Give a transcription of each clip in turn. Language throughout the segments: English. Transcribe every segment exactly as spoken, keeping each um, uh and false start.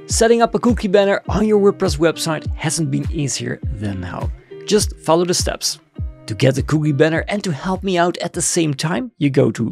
Setting up a cookie banner on your WordPress website hasn't been easier than now. Just follow the steps. To get the cookie banner and to help me out at the same time, you go to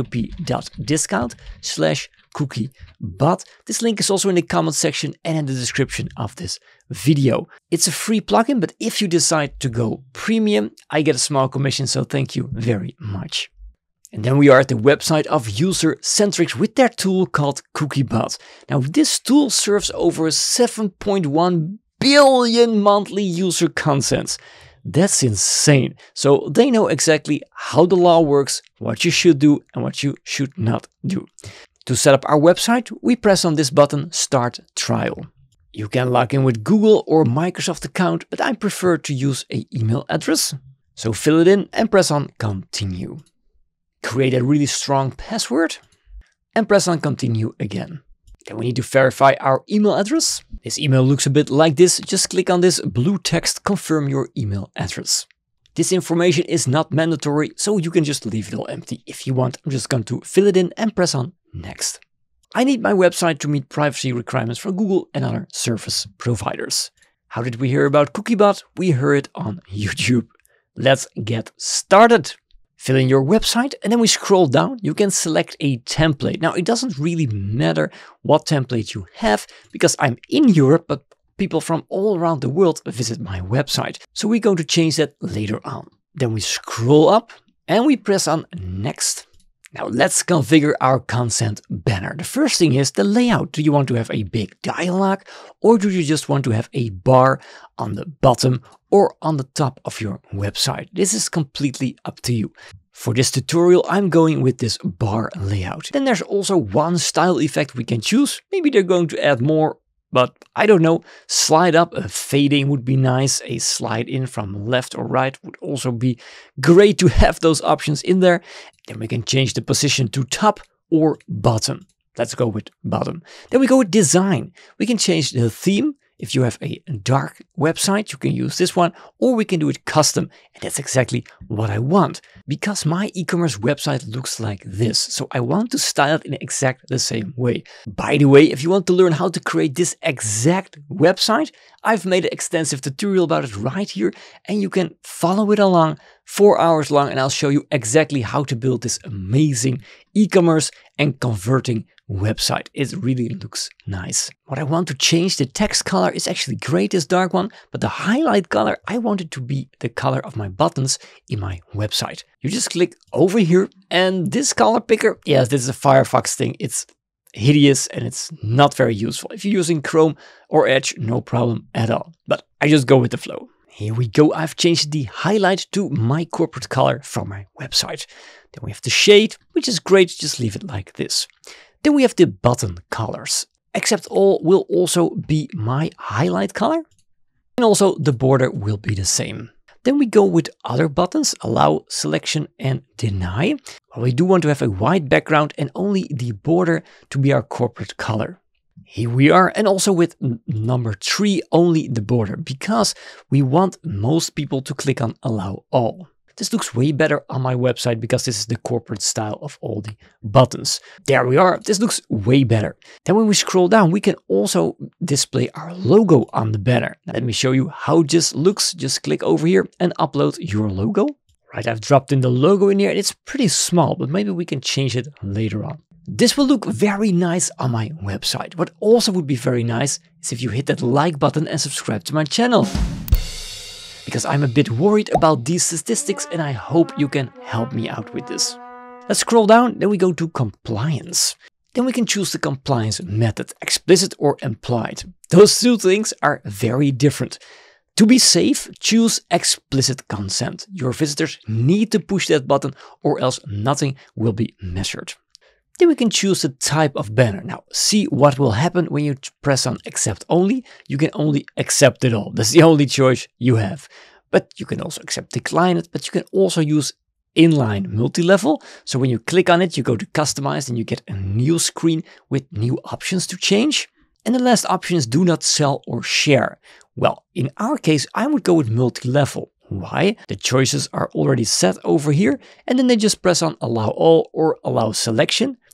wp.discount slash cookiebot. This link is also in the comment section and in the description of this video. It's a free plugin, but if you decide to go premium, I get a small commission, so thank you very much. And then we are at the website of Usercentrics with their tool called Cookiebot. Now, this tool serves over seven point one billion monthly user consents. That's insane. So they know exactly how the law works, what you should do and what you should not do. To set up our website, we press on this button, Start Trial. You can log in with Google or Microsoft account, but I prefer to use an email address. So fill it in and press on Continue. Create a really strong password and press on Continue again. Then we need to verify our email address. This email looks a bit like this. Just click on this blue text, confirm your email address. This information is not mandatory, so you can just leave it all empty if you want. I'm just going to fill it in and press on Next. I need my website to meet privacy requirements from Google and other service providers. How did we hear about Cookiebot? We heard it on YouTube. Let's get started. Fill in your website and then we scroll down. You can select a template. Now, it doesn't really matter what template you have because I'm in Europe, but people from all around the world visit my website. So we're going to change that later on. Then we scroll up and we press on Next. Now let's configure our consent banner. The first thing is the layout. Do you want to have a big dialogue or do you just want to have a bar on the bottom or on the top of your website? This is completely up to you. For this tutorial, I'm going with this bar layout. Then there's also one style effect we can choose. Maybe they're going to add more, but I don't know. Slide up, a fading would be nice. A slide in from left or right would also be great to have those options in there. Then we can change the position to top or bottom. Let's go with bottom. Then we go with design. We can change the theme. If you have a dark website, you can use this one, or we can do it custom. And that's exactly what I want because my e-commerce website looks like this. So I want to style it in exactly the same way. By the way, if you want to learn how to create this exact website, I've made an extensive tutorial about it right here and you can follow it along four hours long and I'll show you exactly how to build this amazing e-commerce and converting website. It really looks nice. What I want to change, the text color is actually great, this dark one, but the highlight color, I want it to be the color of my buttons in my website. You just click over here and this color picker, yes, this is a Firefox thing. It's hideous and it's not very useful. If you're using Chrome or Edge, no problem at all. But I just go with the flow. Here we go. I've changed the highlight to my corporate color from my website. Then we have the shade, which is great. Just leave it like this. Then we have the button colors. Accept all will also be my highlight color. And also the border will be the same. Then we go with other buttons, allow, selection and deny. Well, we do want to have a white background and only the border to be our corporate color. Here we are, and also with number three, only the border, because we want most people to click on allow all. This looks way better on my website because this is the corporate style of all the buttons. There we are. This looks way better. Then when we scroll down, we can also display our logo on the banner. Now, let me show you how this looks. Just click over here and upload your logo. Right, I've dropped in the logo in here. It's pretty small, but maybe we can change it later on. This will look very nice on my website. What also would be very nice is if you hit that like button and subscribe to my channel. Because I'm a bit worried about these statistics and I hope you can help me out with this. Let's scroll down, then we go to compliance. Then we can choose the compliance method, explicit or implied. Those two things are very different. To be safe, choose explicit consent. Your visitors need to push that button or else nothing will be measured. Then we can choose the type of banner. Now, see what will happen when you press on accept only. You can only accept it all. That's the only choice you have. But you can also accept decline it, but you can also use inline multi-level. So when you click on it, you go to customize and you get a new screen with new options to change. And the last option is do not sell or share. Well, in our case, I would go with multi-level. Why? The choices are already set over here and then they just press on allow all or allow selection.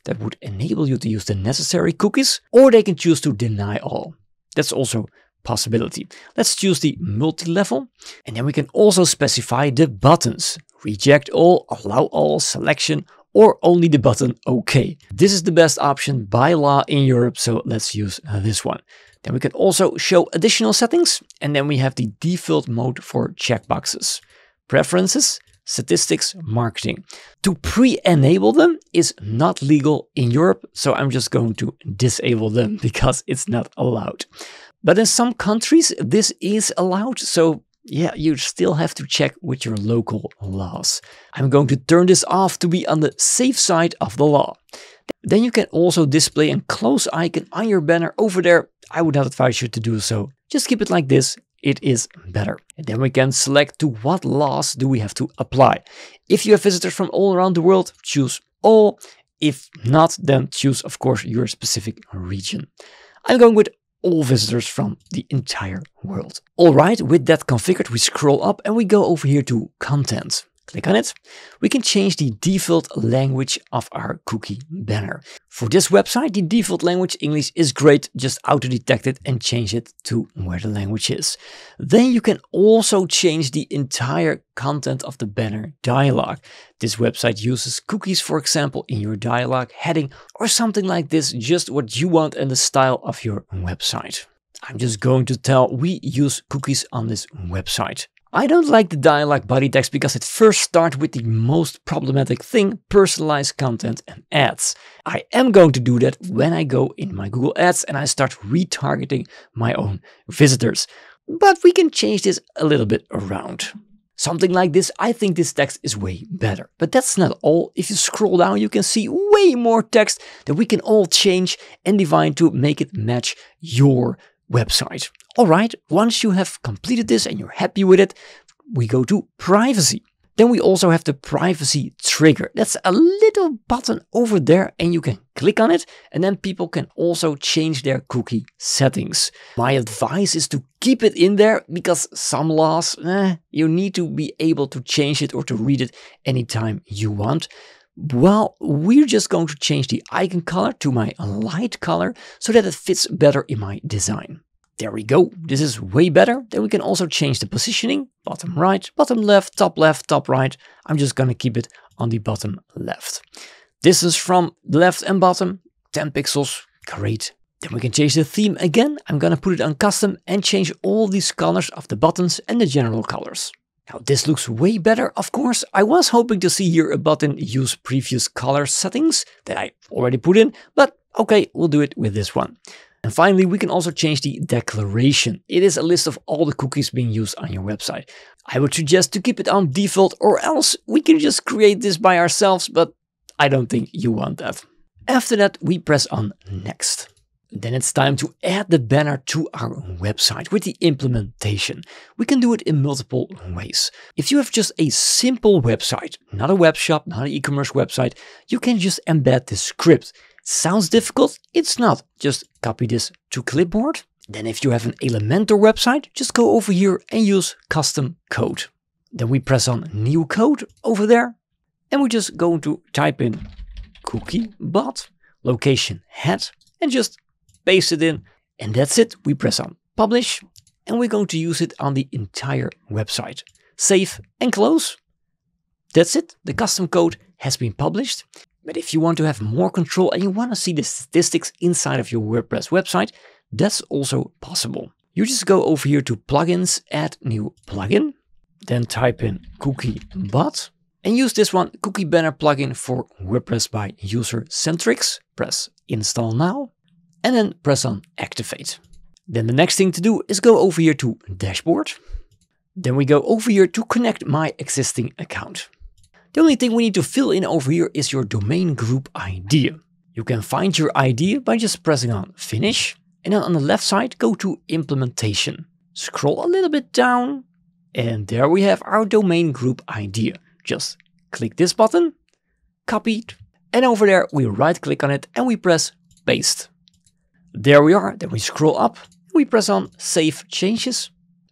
that would enable you to use the necessary cookies, or they can choose to deny all. That's also a possibility. Let's choose the multi-level, and then we can also specify the buttons. Reject all, allow all, selection, or only the button OK. This is the best option by law in Europe, so let's use this one. Then we can also show additional settings, and then we have the default mode for checkboxes. Preferences, statistics, marketing. To pre-enable them is not legal in Europe, so I'm just going to disable them because it's not allowed. But in some countries this is allowed, so yeah, you still have to check with your local laws. I'm going to turn this off to be on the safe side of the law. Then you can also display a close icon on your banner over there. I would not advise you to do so. Just keep it like this. It is better. And then we can select to what laws do we have to apply. If you have visitors from all around the world, choose all. If not, then choose, of course, your specific region. I'm going with all visitors from the entire world. All right, with that configured, we scroll up and we go over here to content. Click on it. We can change the default language of our cookie banner. For this website, the default language English is great. Just auto-detect it and change it to where the language is. Then you can also change the entire content of the banner dialog. This website uses cookies, for example, in your dialog heading or something like this, just what you want and the style of your website. I'm just going to tell we use cookies on this website. I don't like the dialog body text because it first starts with the most problematic thing, personalized content and ads. I am going to do that when I go in my Google Ads and I start retargeting my own visitors. But we can change this a little bit around. Something like this, I think this text is way better. But that's not all. If you scroll down, you can see way more text that we can all change and define to make it match your website. All right, once you have completed this and you're happy with it, we go to privacy. Then we also have the privacy trigger. That's a little button over there and you can click on it and then people can also change their cookie settings. My advice is to keep it in there because some laws, eh, you need to be able to change it or to read it anytime you want. Well, we're just going to change the icon color to my light color so that it fits better in my design. There we go. This is way better. Then we can also change the positioning. Bottom right, bottom left, top left, top right. I'm just going to keep it on the bottom left. Distance from the left and bottom, ten pixels. Great. Then we can change the theme again. I'm going to put it on custom and change all these colors of the buttons and the general colors. Now this looks way better, of course. I was hoping to see here a button use previous color settings that I already put in, but okay, we'll do it with this one. And finally, we can also change the declaration. It is a list of all the cookies being used on your website. I would suggest to keep it on default or else we can just create this by ourselves, but I don't think you want that. After that, we press on next. Then it's time to add the banner to our website with the implementation. We can do it in multiple ways. If you have just a simple website, not a web shop, not an e-commerce website, you can just embed the script. Sounds difficult? It's not. Just copy this to clipboard. Then if you have an Elementor website, just go over here and use custom code. Then we press on new code over there and we just going to type in Cookiebot, location head, and just paste it in. And that's it. We press on publish and we're going to use it on the entire website. Save and close. That's it. The custom code has been published. But if you want to have more control and you want to see the statistics inside of your WordPress website, that's also possible. You just go over here to plugins, add new plugin, then type in Cookiebot and use this one, Cookie Banner plugin for WordPress by Usercentrics. Press install now and then press on activate. Then the next thing to do is go over here to dashboard. Then we go over here to connect my existing account. The only thing we need to fill in over here is your domain group I D. You can find your I D by just pressing on finish and then on the left side go to implementation. Scroll a little bit down and there we have our domain group I D. Just click this button, copy it, and over there we right click on it and we press paste. There we are. Then we scroll up, we press on save changes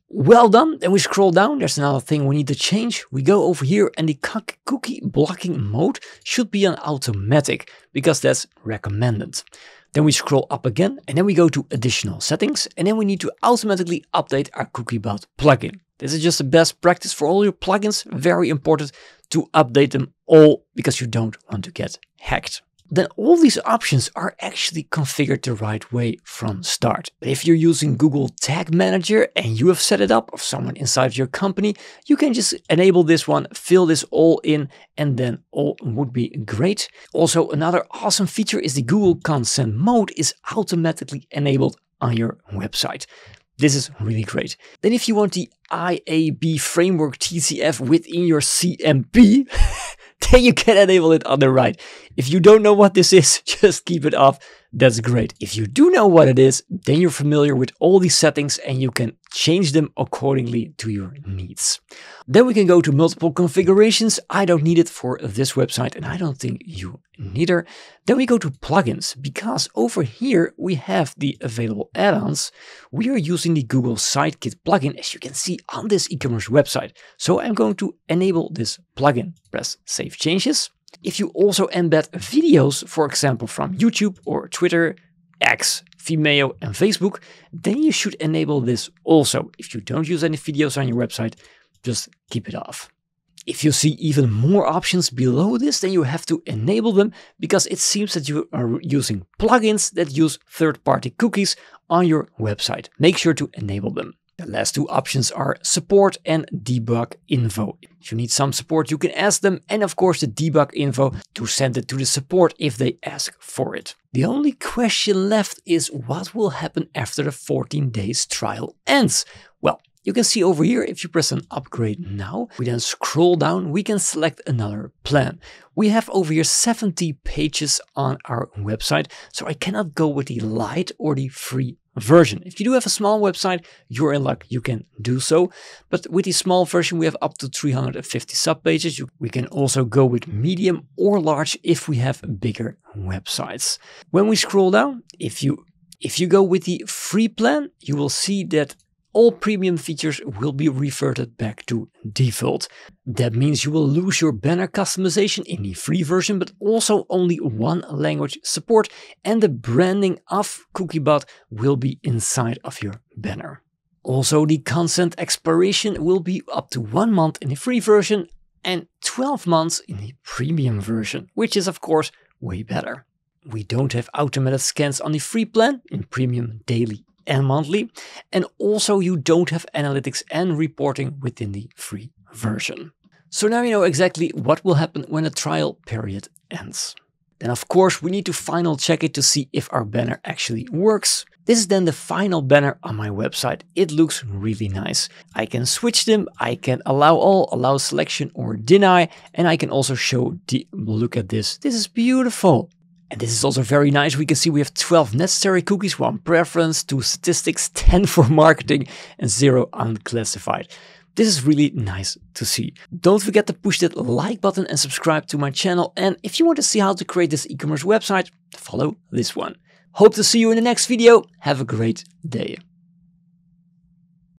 Well done. Then we scroll down. There's another thing we need to change. We go over here and the cookie blocking mode should be on automatic because that's recommended. Then we scroll up again and then we go to additional settings and then we need to automatically update our Cookiebot plugin. This is just the best practice for all your plugins. Very important to update them all because you don't want to get hacked. Then all these options are actually configured the right way from start. But if you're using Google Tag Manager and you have set it up, or someone inside your company, you can just enable this one, fill this all in, and then all would be great. Also, another awesome feature is the Google Consent mode is automatically enabled on your website. This is really great. Then if you want the I A B framework T C F within your C M P, then you can enable it on the right. If you don't know what this is, just keep it off. That's great. If you do know what it is, then you're familiar with all these settings and you can change them accordingly to your needs. Then we can go to multiple configurations. I don't need it for this website and I don't think you neither. Then we go to plugins because over here we have the available add-ons. We are using the Google Sitekit plugin as you can see on this e-commerce website. So I'm going to enable this plugin. Press Save Changes. If you also embed videos, for example, from YouTube or Twitter, X, Vimeo and Facebook, then you should enable this also. If you don't use any videos on your website, just keep it off. If you see even more options below this, then you have to enable them because it seems that you are using plugins that use third-party cookies on your website. Make sure to enable them. The last two options are support and debug info. If you need some support, you can ask them, and of course the debug info to send it to the support if they ask for it. The only question left is what will happen after the fourteen days trial ends? Well, you can see over here, if you press on upgrade now, we then scroll down, we can select another plan. We have over here seventy pages on our website, so I cannot go with the light or the free version. If you do have a small website, you're in luck, you can do so. But with the small version, we have up to three hundred fifty subpages. We can also go with medium or large if we have bigger websites. When we scroll down, if you if you go with the free plan, you will see that all premium features will be reverted back to default. That means you will lose your banner customization in the free version, but also only one language support, and the branding of Cookiebot will be inside of your banner. Also, the consent expiration will be up to one month in the free version and twelve months in the premium version, which is of course way better. We don't have automated scans on the free plan, in premium daily and monthly, and also you don't have analytics and reporting within the free version. So now you know exactly what will happen when the trial period ends. Then of course we need to final check it to see if our banner actually works. This is then the final banner on my website. It looks really nice. I can switch them, I can allow all, allow selection or deny, and I can also show the look at this. This is beautiful. And this is also very nice. We can see we have twelve necessary cookies, one preference, two statistics, ten for marketing, and zero unclassified. This is really nice to see. Don't forget to push that like button and subscribe to my channel. And if you want to see how to create this e-commerce website, follow this one. Hope to see you in the next video. Have a great day.